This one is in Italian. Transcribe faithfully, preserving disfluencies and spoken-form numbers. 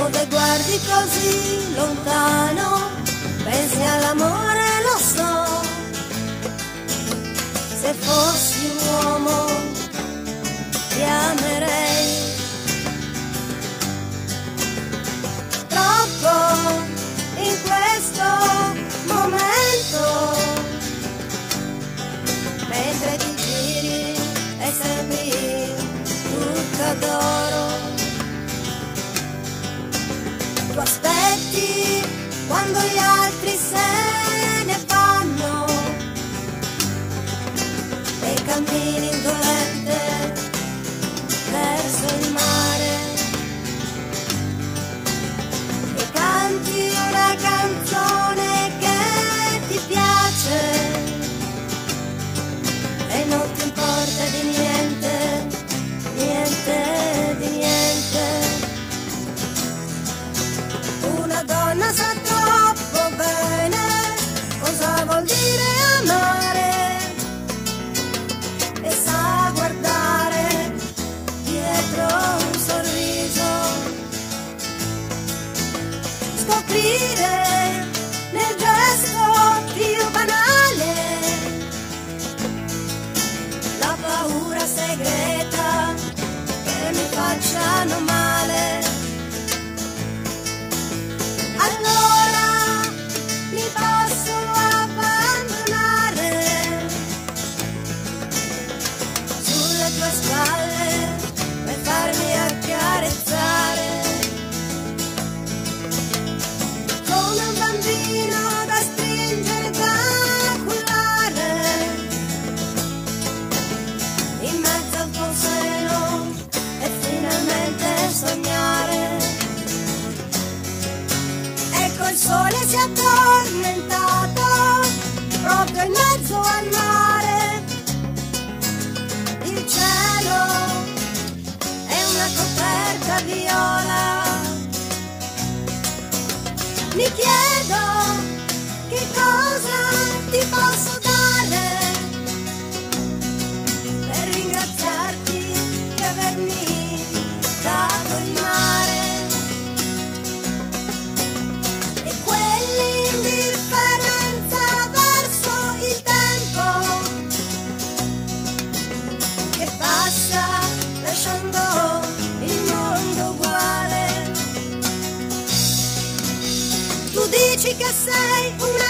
Dove guardi così lontano, pensi all'amore, lo so. Se fossi un uomo ti amerei troppo in questo momento, mentre ti giri e sembri tutta d'oro. Tu aspetti quando gli altri se ne vanno e cammini indolente verso il mare e canti una canzone che ti piace e non ti importa di niente, niente di niente. Una donna sa troppo bene cosa vuol dire amare e sa guardare dietro un sorriso, scoprire nel gesto più banale la paura segreta che mi facciano male. Allora mi posso abbandonare sulle tue spalle per farmi accarezzare come un bambino da stringere, da cullare in mezzo al tuo seno e finalmente sognare. Il sole si è addormentato proprio in mezzo al mare, il cielo è una coperta viola. Mi chiedo che cosa ti posso dare per ringraziarti di avermi dato il mare. Lasciando il mondo uguale. Tu dici che sei una